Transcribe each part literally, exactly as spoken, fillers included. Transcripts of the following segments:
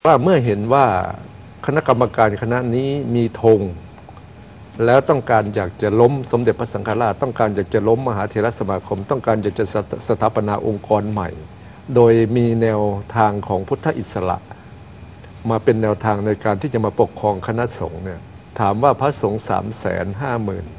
ว่าเมื่อเห็นว่าคณะกรรมการคณะนี้มีธงแล้วต้องการอยากจะล้มสมเด็จพระสังฆราชต้องการอยากจะล้มมหาเถรสมาคมต้องการอยากจะสถาปนาองค์กรใหม่โดยมีแนวทางของพุทธอิสระมาเป็นแนวทางในการที่จะมาปกครองคณะสงฆ์เนี่ยถามว่าพระสงฆ์สามแสนห้าหมื่น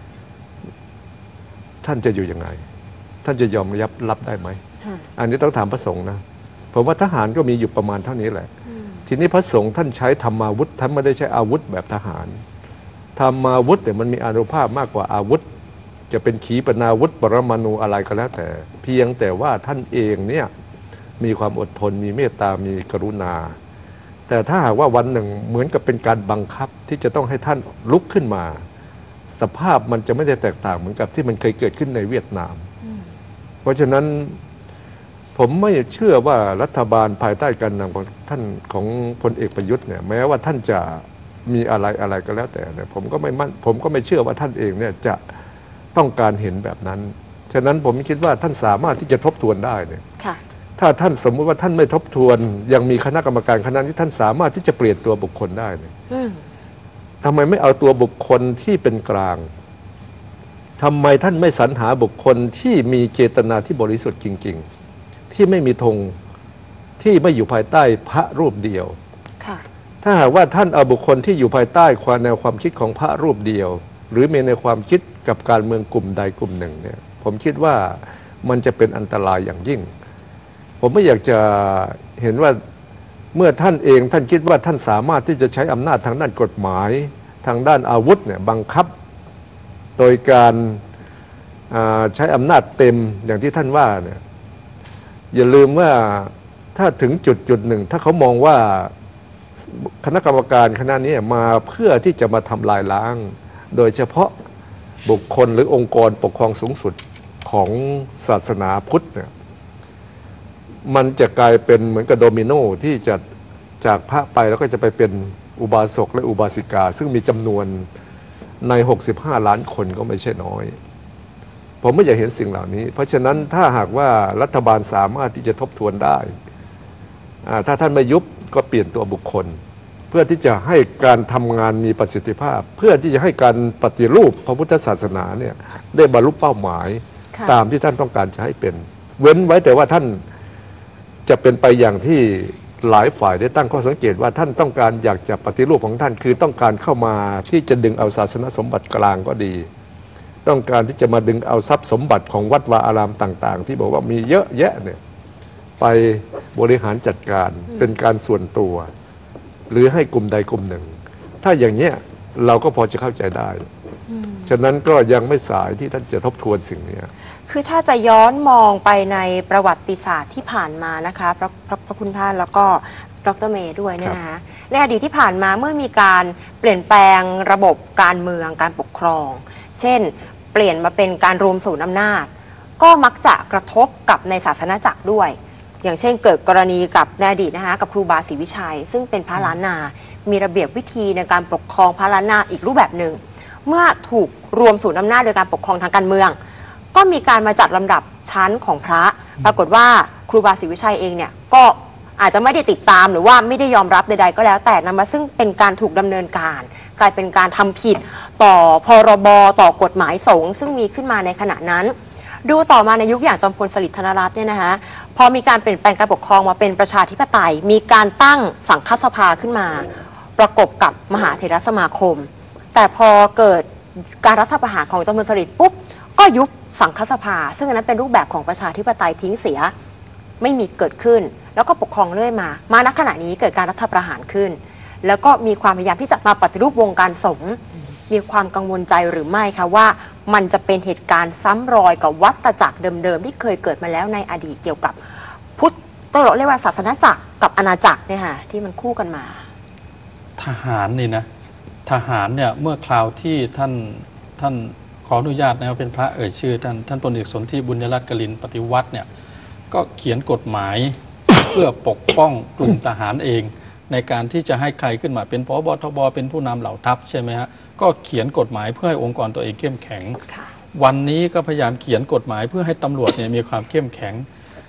ท่านจะอยู่ยังไงท่านจะยอมรับรับได้ไหมอันนี้ต้องถามพระสงฆ์นะผมว่าทหารก็มีอยู่ประมาณเท่านี้แหละทีนี้พระสงฆ์ท่านใช้ธรรมาวุธท่านไม่ได้ใช้อาวุธแบบทหารธรรมาวุธเนี่ยมันมีอานุภาพมากกว่าอาวุธจะเป็นขีปนาวุธปรมาณูอะไรก็แล้วแต่เพียงแต่ว่าท่านเองเนี่ยมีความอดทนมีเมตตามีกรุณาแต่ถ้าหากว่าวันหนึ่งเหมือนกับเป็นการบังคับที่จะต้องให้ท่านลุกขึ้นมาสภาพมันจะไม่ได้แตกต่างเหมือนกับที่มันเคยเกิดขึ้นในเวียดนามเพราะฉะนั้นผมไม่เชื่อว่ารัฐบาลภายใต้การนำของท่านของพลเอกประยุทธ์เนี่ยแม้ว่าท่านจะมีอะไรอะไรก็แล้วแต่เนี่ยผมก็ไม่มั่นผมก็ไม่เชื่อว่าท่านเองเนี่ยจะต้องการเห็นแบบนั้นฉะนั้นผมคิดว่าท่านสามารถที่จะทบทวนได้เนี่ยถ้าท่านสมมุติว่าท่านไม่ทบทวนยังมีคณะกรรมการคณะที่ท่านสามารถที่จะเปลี่ยนตัวบุคคลได้เนี่ยทำไมไม่เอาตัวบุคคลที่เป็นกลางทำไมท่านไม่สรรหาบุคคลที่มีเจตนาที่บริสุทธิ์จริงๆที่ไม่มีธงที่ไม่อยู่ภายใต้พระรูปเดียวถ้าหากว่าท่านเอาบุคคลที่อยู่ภายใต้ความแนวความคิดของพระรูปเดียวหรือมีในความคิดกับการเมืองกลุ่มใดกลุ่มหนึ่งเนี่ยผมคิดว่ามันจะเป็นอันตรายอย่างยิ่งผมไม่อยากจะเห็นว่าเมื่อท่านเองท่านคิดว่าท่านสามารถที่จะใช้อำนาจทางด้านกฎหมายทางด้านอาวุธเนี่ยบังคับโดยการใช้อำนาจเต็มอย่างที่ท่านว่าเนี่ยอย่าลืมว่าถ้าถึงจุดจุดหนึ่งถ้าเขามองว่าคณะกรรมการคณะนี้มาเพื่อที่จะมาทำลายล้างโดยเฉพาะบุคคลหรือองค์กรปกครองสูงสุดของศาสนาพุทธเนี่ยมันจะกลายเป็นเหมือนกับโดมิโนที่จะจากพระไปแล้วก็จะไปเป็นอุบาสกและอุบาสิกาซึ่งมีจำนวนในหกสิบห้าล้านคนก็ไม่ใช่น้อยผมไม่อยากเห็นสิ่งเหล่านี้เพราะฉะนั้นถ้าหากว่ารัฐบาลสามารถที่จะทบทวนได้ถ้าท่านไม่ยุบก็เปลี่ยนตัวบุคคลเพื่อที่จะให้การทำงานมีประสิทธิภาพเพื่อที่จะให้การปฏิรูปพระพุทธศาสนาเนี่ยได้บรรลุเป้าหมายตามที่ท่านต้องการจะให้เป็นเว้นไว้แต่ว่าท่านจะเป็นไปอย่างที่หลายฝ่ายได้ตั้งข้อสังเกตว่าท่านต้องการอยากจะปฏิรูปของท่านคือต้องการเข้ามาที่จะดึงเอาศาสนสมบัติกลางก็ดีต้องการที่จะมาดึงเอาทรัพย์สมบัติของวัดวาอารามต่างๆที่บอกว่ามีเยอะแยะเนี่ยไปบริหารจัดการเป็นการส่วนตัวหรือให้กลุ่มใดกลุ่มหนึ่งถ้าอย่างเนี้ยเราก็พอจะเข้าใจได้ฉะนั้นก็ยังไม่สายที่ท่านจะทบทวนสิ่งนี้คือถ้าจะย้อนมองไปในประวัติศาสตร์ที่ผ่านมานะคะพระพระพระคุณท่านแล้วก็ดร.เมย์ด้วยเนี่ยนะคะในอดีตที่ผ่านมาเมื่อมีการเปลี่ยนแปลงระบบการเมืองการปกครองเช่นเปลี่ยนมาเป็นการรวมศูนย์อำนาจก็มักจะกระทบกับในศาสนาจักรด้วยอย่างเช่นเกิดกรณีกับในอดีตนะคะกับครูบาศรีวิชัยซึ่งเป็นพระล้านนามีระเบียบวิธีในการปกครองพระล้านนาอีกรูปแบบหนึ่งเมื่อถูกรวมศูนย์อำนาจโดยการปกครองทางการเมืองก็มีการมาจัดลำดับชั้นของพระปรากฏว่าครูบาศรีวิชัยเองเนี่ยก็อาจจะไม่ได้ติดตามหรือว่าไม่ได้ยอมรับใดๆก็แล้วแต่นำมาซึ่งเป็นการถูกดำเนินการกลายเป็นการทำผิดต่อพรบต่อกฎหมายสงฆ์ซึ่งมีขึ้นมาในขณะนั้นดูต่อมาในยุคอย่างจอมพลสฤษดิ์ธนรัตน์เนี่ยนะคะพอมีการเปลี่ยนแปลงการปกครองมาเป็นประชาธิปไตยมีการตั้งสังฆสภาขึ้นมาประกบกับมหาเถรสมาคมแต่พอเกิดการรัฐประหารของจอมพลสฤษดิ์ปุ๊บก็ยุบสังฆสภาซึ่งอันนั้นเป็นรูปแบบของประชาธิปไตยทิ้งเสียไม่มีเกิดขึ้นแล้วก็ปกครองเรื่อยมามาณขณะนี้เกิดการรัฐประหารขึ้นแล้วก็มีความพยายามที่จะมาปฏิรูปวงการสงฆ์มีความกังวลใจหรือไม่คะว่ามันจะเป็นเหตุการณ์ซ้ำรอยกับวัฏจักรเดิมๆที่เคยเกิดมาแล้วในอดีตเกี่ยวกับพุทธต้องเรียกว่าศาสนาจักรกับอาณาจักรเนี่ยค่ะที่มันคู่กันมาทหารนี่นะทหารเนี่ยเมื่อคราวที่ท่านท่านขออนุญาตนะครับเป็นพระเอ่ยชื่อท่านท่านพลเอกสนธิบุญยรัตน์กลินปฏิวัติเนี่ยก็เขียนกฎหมาย เพื่อปกป้องกลุ่มทหารเองในการที่จะให้ใครขึ้นมาเป็นผบ.ทบ.เป็นผู้นำเหล่าทัพใช่ไหมฮะก็เขียนกฎหมายเพื่อให้องค์กรตัวเองเข้มแข็งวันนี้ก็พยายามเขียนกฎหมายเพื่อให้ตำรวจเนี่ยมีความเข้มแข็ง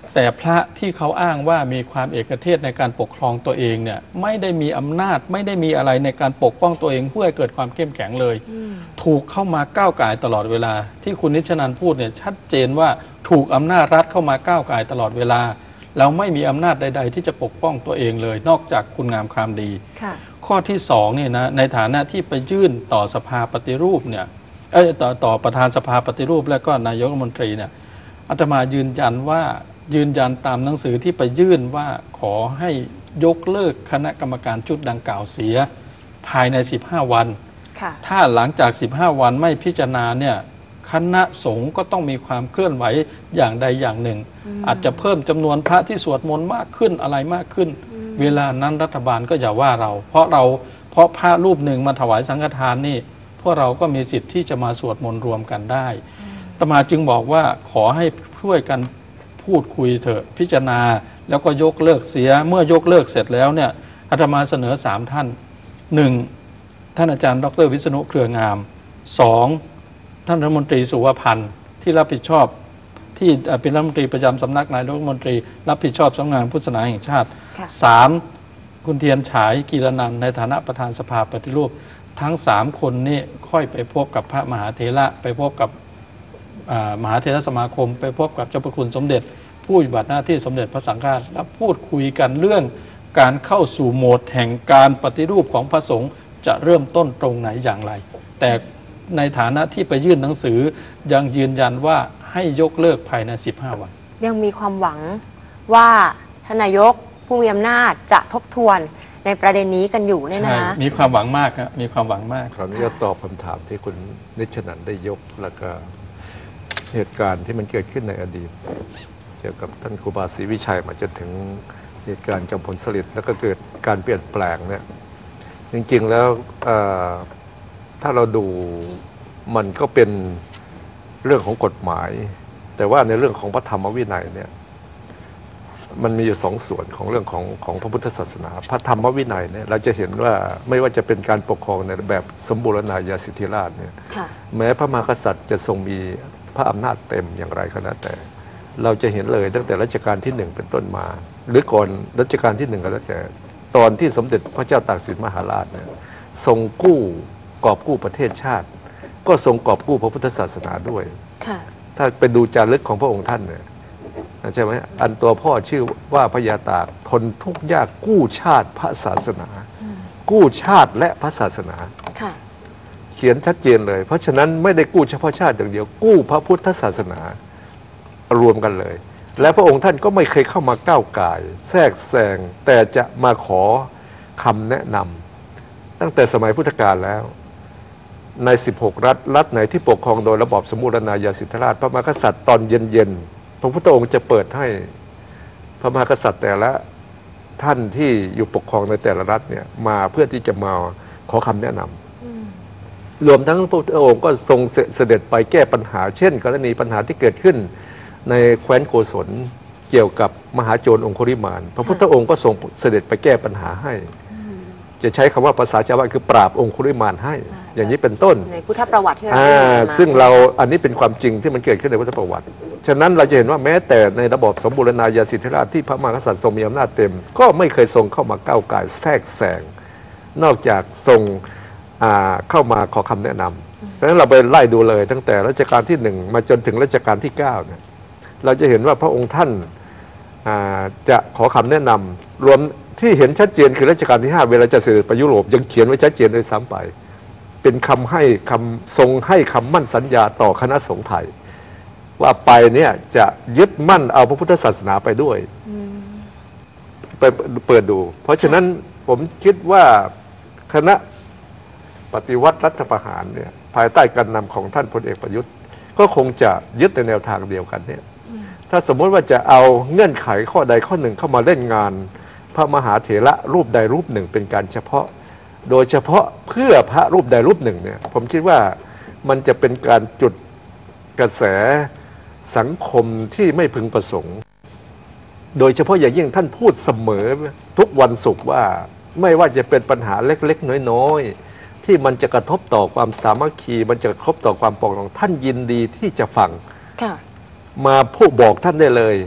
แต่พระที่เขาอ้างว่ามีความเอกเทศในการปกครองตัวเองเนี่ยไม่ได้มีอำนาจไม่ได้มีอะไรในการปกป้องตัวเองเพื่อให้เกิดความเข้มแข็งเลย ถูกเข้ามาก้าวไก่ตลอดเวลาที่คุณนิชนันท์พูดเนี่ยชัดเจนว่าถูกอำนาจรัฐเข้ามาก้าวไก่ตลอดเวลาเราไม่มีอำนาจใดๆที่จะปกป้องตัวเองเลยนอกจากคุณงามความดีข้อที่สองเนี่ยนะในฐานะที่ไปยื่นต่อสภาปฏิรูปเนี่ยเออต่อต่อประธานสภาปฏิรูปและก็นายกรัฐมนตรีเนี่ยอาตมายืนยันว่ายืนยันตามหนังสือที่ไปยื่นว่าขอให้ยกเลิกคณะกรรมการชุดดังกล่าวเสียภายในสิบห้าวันถ้าหลังจากสิบห้าวันไม่พิจารณาเนี่ยคณะสงฆ์ก็ต้องมีความเคลื่อนไหวอย่างใดอย่างหนึ่ง อาจจะเพิ่มจำนวนพระที่สวดมนต์มากขึ้นอะไรมากขึ้นเวลานั้นรัฐบาลก็อย่าว่าเราเพราะเราเพราะพระรูปหนึ่งมาถวายสังฆทานนี่พวกเราก็มีสิทธิ์ที่จะมาสวดมนต์รวมกันได้อาตมาจึงบอกว่าขอให้ช่วยกันพูดคุยเถอะพิจารณาแล้วก็ยกเลิกเสียเมื่อยกเลิกเสร็จแล้วเนี่ยอาตมาเสนอสามท่านหนึ่งท่านอาจารย์ดรวิษณุเครืองามสองท่านรัฐมนตรีสุวพันธ์ที่รับผิดชอบที่เป็นรัฐมนตรีประจำสำนักนายกรัฐมนตรีรับผิดชอบสำนักงานพุทธศาสนาแห่งชาติสามคุณเทียนฉายกีรนันท์ในฐานะประธานสภาปฏิรูปทั้งสามคนนี้ค่อยไปพบกับพระมหาเถระไปพบกับมหาเถรสมาคมไปพบกับเจ้าพระคุณสมเด็จผู้ปฏิบัติหน้าที่สมเด็จพระสังฆราชและพูดคุยกันเรื่องการเข้าสู่โหมดแห่งการปฏิรูปของพระสงฆ์จะเริ่มต้นตรงไหนอย่างไรแต่ในฐานะที่ไปยื่นหนังสือยังยืนยันว่าให้ยกเลิกภายในสิบห้าวันยังมีความหวังว่าท่านนายกผู้มีอำนาจจะทบทวนในประเด็นนี้กันอยู่เนี่ยนะมีความหวังมากครับมีความหวังมากคราวนี้จะตอบคำถามที่คุณนิชนันท์ได้ยกแล้วก็เหตุการณ์ที่มันเกิดขึ้นในอดีตเกี่ยวกับท่านครูบาศรีวิชัยมาจนถึงเหตุการณ์จำพลสฤษดิ์แล้วก็เกิดการเปลี่ยนแปลงเนี่ยจริงๆแล้วถ้าเราดูมันก็เป็นเรื่องของกฎหมายแต่ว่าในเรื่องของพระธรรมวินัยเนี่ยมันมีอยู่สองส่วนของเรื่องของของพระพุทธศาสนาพระธรรมวินัยเนี่ยเราจะเห็นว่าไม่ว่าจะเป็นการปกครองในแบบสมบูรณาญาสิทธิราชเนี่ยแม้พระมหากษัตริย์จะทรงมีพระอำนาจเต็มอย่างไรก็แล้วแต่เราจะเห็นเลยตั้งแต่รัชกาลที่หนึ่งเป็นต้นมาหรือก่อนรัชกาลที่หนึ่งก็แล้วแต่ตอนที่สมเด็จพระเจ้าตากสินมหาราชเนี่ยทรงกู้กอบกู้ประเทศชาติก็ทรงกอบกู้พระพุทธศาสนาด้วยถ้าไปดูจารึกของพระองค์ท่านเนี่ยใช่ไหมอันตัวพ่อชื่อว่าพญาตากทนทุกข์ยากกู้ชาติพระศาสนากู้ชาติและพระศาสนาเขียนชัดเจนเลยเพราะฉะนั้นไม่ได้กู้เฉพาะชาติอย่างเดียวกู้พระพุทธศาสนารวมกันเลยและพระองค์ท่านก็ไม่เคยเข้ามาก้าวก่ายแทรกแซงแต่จะมาขอคำแนะนำตั้งแต่สมัยพุทธกาลแล้วในสิบหกรัฐรัฐไหนที่ปกครองโดยระบอบสมบูรณาญาสิทธิราชย์พระมหากษัตริย์ตอนเย็นๆพระพุทธองค์จะเปิดให้พระมหากษัตริย์แต่ละท่านที่อยู่ปกครองในแต่ละรัฐเนี่ยมาเพื่อที่จะมาขอคำแนะนำรวมทั้งพระพุทธองค์ก็ทรงเสด็จไปแก้ปัญหาเช่นกรณีปัญหาที่เกิดขึ้นในแคว้นโกศลเกี่ยวกับมหาโจรองคุริมานพระพุทธองค์ก็ทรงเสด็จไปแก้ปัญหาให้จะใช้คำว่าภาษาชาวบ้านคือปราบองคุริมานให้อย่างนี้เป็นต้นในพุทธประวัติที่เราซึ่งเราอันนี้เป็นความจริงที่มันเกิดขึ้นในพุทธประวัติฉะนั้นเราจะเห็นว่าแม้แต่ในระบอบสมบูรณาญาสิทธิราชย์ที่พระมหากษัตริย์ทรงมีอำนาจเต็มก็ไม่เคยทรงเข้ามาก้าวก่ายแทรกแซงนอกจากทรงเข้ามาขอคำแนะนำเพราะฉะนั้นเราไปไล่ดูเลยตั้งแต่รัชกาลที่หนึ่งมาจนถึงรัชกาลที่เก้าเนี่ยเราจะเห็นว่าพระองค์ท่านจะขอคำแนะนำรวมที่เห็นชัดเจนคือรัชกาลที่ห้าเวลาจะเสด็จไปยุโรปยังเขียนไว้ชัดเจนโดยซ้ำไปเป็นคำให้คำทรงให้คำมั่นสัญญาต่อคณะสงฆ์ไทยว่าไปเนี่ยจะยึดมั่นเอาพระพุทธศาสนาไปด้วยไปเปิดดูเพราะฉะนั้นผมคิดว่าคณะปฏิวัติรัฐประหารเนี่ยภายใต้การนำของท่านพลเอกประยุทธ์ก็คงจะยึดในแนวทางเดียวกันเนี่ยถ้าสมมติว่าจะเอาเงื่อนไขข้อใดข้อหนึ่งเข้ามาเล่นงานพระมหาเถระรูปใดรูปหนึ่งเป็นการเฉพาะโดยเฉพาะเพื่อพระรูปใดรูปหนึ่งเนี่ยผมคิดว่ามันจะเป็นการจุดกระแสสังคมที่ไม่พึงประสงค์โดยเฉพาะอย่างยิ่งท่านพูดเสมอทุกวันศุกร์ว่าไม่ว่าจะเป็นปัญหาเล็กๆน้อยๆที่มันจะกระทบต่อความสามัคคีมันจะกระทบต่อความปรองดองท่านยินดีที่จะฟังมาพูดบอกท่านได้เลย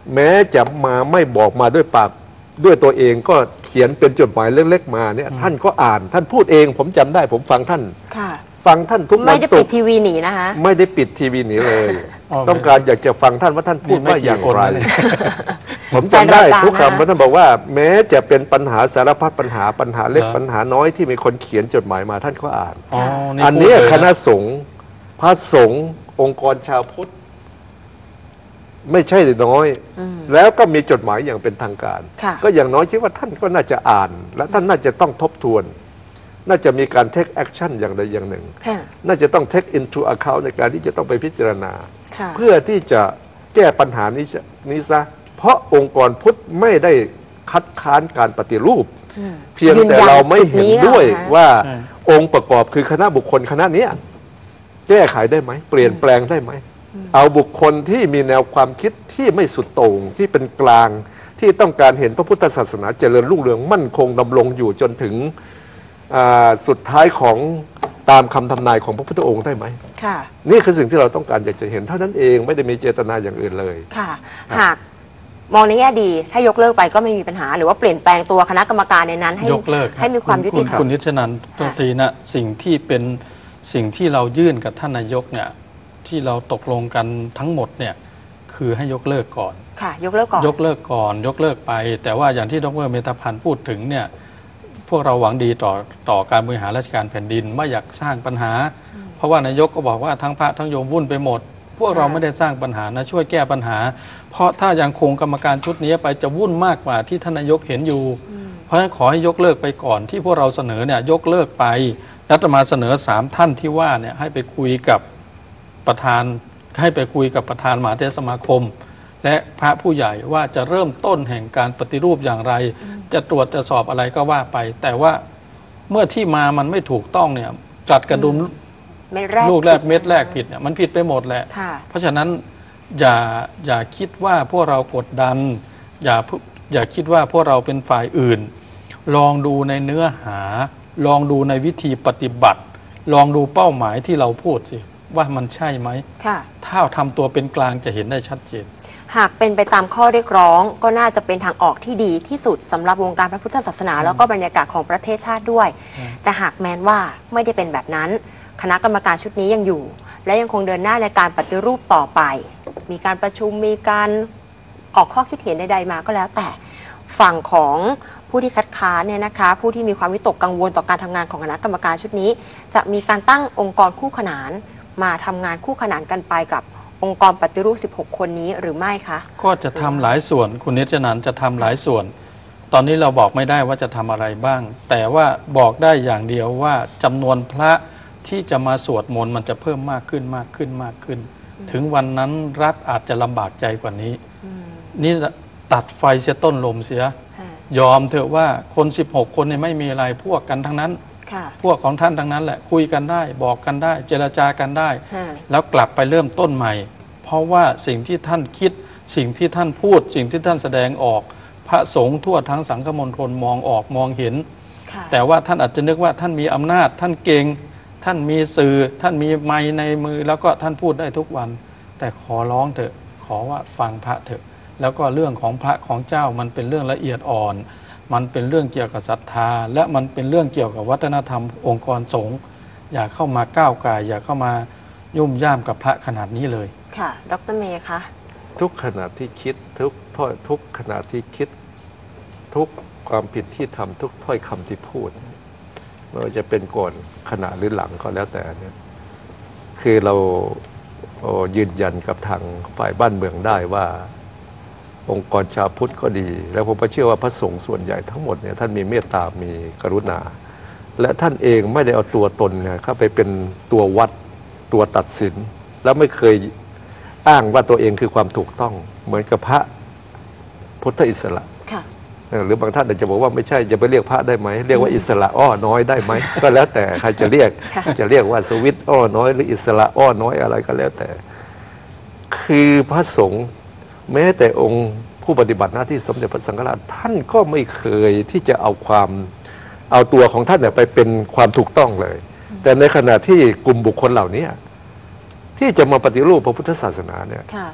แม้จะมาไม่บอกมาด้วยปากด้วยตัวเองก็เขียนเป็นจดหมายเล็กๆมาเนี่ยท่านก็อ่านท่านพูดเองผมจำได้ผมฟังท่านค่ะฟังท่านทุกวันศุกร์ไม่ได้ปิดทีวีหนีนะคะไม่ได้ปิดทีวีหนีเลยอ๋อต้องการอยากจะฟังท่านว่าท่านพูดว่าอย่างไรนี่ไม่กี่คนนะเนี่ยผมจำได้แฟนรายการทุกนะคำว่าท่านบอกว่า แม้จะเป็นปัญหาสารพัดปัญหาปัญหาเล็กเหรอปัญหาน้อยที่มีคนเขียนจดหมายมาท่านก็อ่านอ๋ออันพูดเนี้ยเลยคณะสงฆ์พระสงฆ์องค์กรชาวพุทธ ไม่ใช่น้อย แล้วก็มีจดหมายอย่างเป็นทางการค่ะก็อย่างน้อยคิดว่าท่านก็น่าจะอ่าน และท่านน่าจะต้องทบทวน น่าจะมีการ take action อย่างใดอย่างหนึ่งค่ะน่าจะต้อง take into account ในการที่จะต้องไปพิจารณาค่ะเพื่อที่จะแก้ปัญหานี้จะนี้ซะ เพราะองค์กรพุทธไม่ได้คัดค้านการปฏิรูป เพียงแต่เราไม่เห็นด้วยยืนยันจุดนี้เหรอคะว่าองค์ประกอบคือคณะบุคคลคณะเนี้ยแก้ไขได้ไหม เปลี่ยนแปลงได้ไหม เอาบุคคลที่มีแนวความคิดที่ไม่สุดโต่งที่เป็นกลางที่ต้องการเห็นพระพุทธศาสนาเจริญรุ่งเรืองมั่นคงดำรงอยู่จนถึงอ่าสุดท้ายของตามคำทำนายของพระพุทธองค์ได้ไหมค่ะนี่คือสิ่งที่เราต้องการอยากจะเห็นเท่านั้นเองไม่ได้มีเจตนาอย่างอื่นเลยค่ะ หากมองในแง่ดี ถ้ายกเลิกไปก็ไม่มีปัญหา หรือว่าเปลี่ยนแปลงตัวคณะกรรมการในนั้นให้ยกเลิกให้มีความยุติธรรคุมณนิชนันท์ตรงทีนะสิ่งที่เป็นสิ่งที่เรายื่นกับท่านนายกเนี่ยที่เราตกลงกันทั้งหมดเนี่ยคือให้ยกเลิกก่อนค่ะ ยกเลิกก่อนยกเลิกก่อนยกเลิกไป แต่ว่าอย่างที่ดรเมธพันธ์พูดถึงเนี่ยพวกเราหวังดีต่อต่อการบริหารราชการแผ่นดินไม่อยากสร้างปัญหา เพราะว่านายกก็บอกว่าทั้งพระทั้งโยมวุ่นไปหมด พวกเราไม่ได้สร้างปัญหานะช่วยแก้ปัญหา เพราะถ้ายังคงกรรมการชุดนี้ไปจะวุ่นมากกว่าที่ท่านนายกเห็นอยู่ เพราะฉะนั้นขอให้ยกเลิกไปก่อนที่พวกเราเสนอเนี่ยยกเลิกไปรัฐมาเสนอสามท่านที่ว่าเนี่ยให้ไปคุยกับประธานให้ไปคุยกับประธานมหาเถรสมาคม และพระผู้ใหญ่ว่าจะเริ่มต้นแห่งการปฏิรูปอย่างไร จะตรวจจะสอบอะไรก็ว่าไป แต่ว่าเมื่อที่มามันไม่ถูกต้องเนี่ยจัดกระดุมเม็ดแรกลูกแรกผิดเม็ดแรกผิดเนี่ยมันผิดไปหมดแหละค่ะเพราะฉะนั้นอย่าอย่าคิดว่าพวกเรากดดัน อย่าอย่าคิดว่าพวกเราเป็นฝ่ายอื่น ลองดูในเนื้อหา ลองดูในวิธีปฏิบัติ ลองดูเป้าหมายที่เราพูดสิว่ามันใช่ไหมค่ะถ้าทำตัวเป็นกลางจะเห็นได้ชัดเจนหากเป็นไปตามข้อเรียกร้องก็น่าจะเป็นทางออกที่ดีที่สุดสำหรับวงการพระพุทธศาสนา แล้วก็บรรยากาศของประเทศชาติด้วย แต่หากแม้นว่าไม่ได้เป็นแบบนั้น คณะกรรมการชุดนี้ยังอยู่ และยังคงเดินหน้าในการปฏิรูปต่อไป มีการประชุมมีการออกข้อคิดเห็นใดๆมาก็แล้ว แต่ฝั่งของผู้ที่คัดค้านเนี่ยนะคะผู้ที่มีความวิตกกังวลต่อการทำงานของคณะกรรมการชุดนี้ จะมีการตั้งองค์กรคู่ขนานมาทำงานคู่ขนานกันไปกับองค์กรปฏิรูปสิบหกคนนี้หรือไม่คะก็จะทำหลายส่วนคุณนิจนันท์จะทำหลายส่วน ตอนนี้เราบอกไม่ได้ว่าจะทำอะไรบ้าง แต่ว่าบอกได้อย่างเดียวว่าจำนวนพระที่จะมาสวดมนต์มันจะเพิ่มมากขึ้นมากขึ้นมากขึ้น ถึงวันนั้นรัฐอาจจะลำบากใจกว่านี้ นี่ตัดไฟเสียต้นลมเสีย ยอมเถอะว่าคนสิบหกคนเนี่ยไม่มีอะไรพวกกันทั้งนั้นค่ะพวกของท่านทั้งนั้นแหละคุยกันได้บอกกันได้ เจรจากันได้ค่ะแล้วกลับไปเริ่มต้นใหม่ เพราะว่าสิ่งที่ท่านคิดสิ่งที่ท่านพูด สิ่งที่ท่านแสดงออก พระสงฆ์ทั่วทั้งสังฆมณฑลมองออกมองเห็นค่ะแต่ว่าท่านอาจจะนึกว่าท่านมีอำนาจ ท่านเก่งท่านมีสื่อ ท่านมีไมค์ในมือแล้วก็ท่านพูดได้ทุกวัน แต่ขอร้องเถอะขอว่าฟังพระเถอะ แล้วก็เรื่องของพระของเจ้ามันเป็นเรื่องละเอียดอ่อน มันเป็นเรื่องเกี่ยวกับศรัทธา และมันเป็นเรื่องเกี่ยวกับวัฒนธรรมองค์กรสงฆ์อย่าเข้ามาก้าวก่ายอย่าเข้ามายุ่มย่ามกับพระขนาดนี้เลยค่ะ ดรเมย์คะทุกขณะที่คิดทุกถ้อยทุกขณะที่คิดทุกความผิดที่ทำทุกถ้อยคำที่พูดไม่ว่าจะเป็นก่อนขณะหรือหลังก็แล้วแต่เนี่ยคือเราโอ้ยืนยันกับทางฝ่ายบ้านเมืองได้ว่าองค์กรชาวพุทธก็ดี แล้วผมก็เชื่อว่าพระสงฆ์ส่วนใหญ่ทั้งหมดเนี่ยท่านมีเมตตามีกรุณา และท่านเองไม่ได้เอาตัวตนเนี่ยเข้าไปเป็นตัววัดตัวตัดสิน แล้วไม่เคยอ้างว่าตัวเองคือความถูกต้องเหมือนกับพระพุทธอิสระค่ะเออหรือบางท่านอาจจะบอกว่าไม่ใช่จะไปเรียกพระได้ไหมเรียกว่าอิสระอ้อน้อยได้ไหม ก็แล้วแต่ใครจะเรียกค่ะจะเรียกว่าสวิตอ้อน้อยหรืออิสระอ้อน้อยอะไรก็แล้วแต่ คือพระสงฆ์แม้แต่องค์ผู้ปฏิบัติหน้าที่สมเด็จพระสังฆราชท่านก็ไม่เคยที่จะเอาความเอาตัวของท่านเนี่ยไปเป็นความถูกต้องเลย แต่ในขณะที่กลุ่มบุคคลเหล่านี้ที่จะมาปฏิรูปพระพุทธศาสนาเนี่ยค่ะ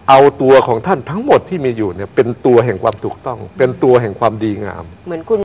เอาตัวของท่านทั้งหมดที่มีอยู่เนี่ยเป็นตัวแห่งความถูกต้อง เป็นตัวแห่งความดีงามเหมือนคุณ